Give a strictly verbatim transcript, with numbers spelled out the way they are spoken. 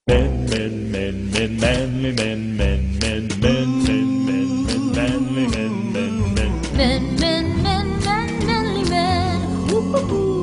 Men, men, men, men, manly men, men, men, men, men, men, men, manly men, men, men. Men, men, men, men, manly men. Woo-hoo-hoo.